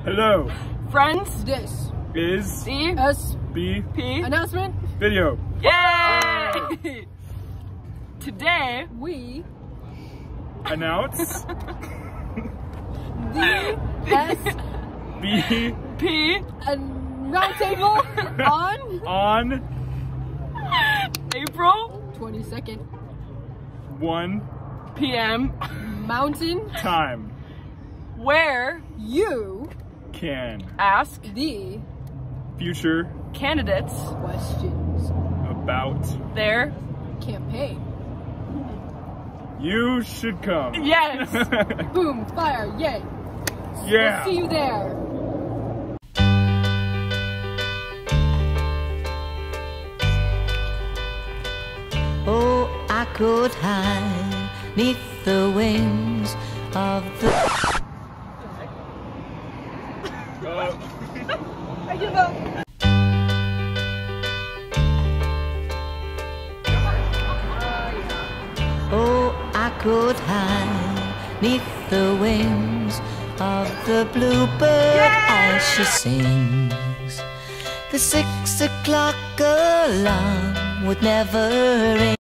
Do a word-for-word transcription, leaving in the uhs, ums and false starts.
Hello. Friends, This Is the S B P announcement. video. Yay! Today We Announce the S B P and roundtable on on April twenty-second one P M Mountain. time where You can ask the future candidates questions. about their Campaign. you should come. yes. Boom, fire, yay. Yeah. We'll see you there. Oh, I could hide neath the wings of the... Uh, I give up. Oh, I could hide neath the wings of the bluebird as she sings. The six o'clock alarm would never ring.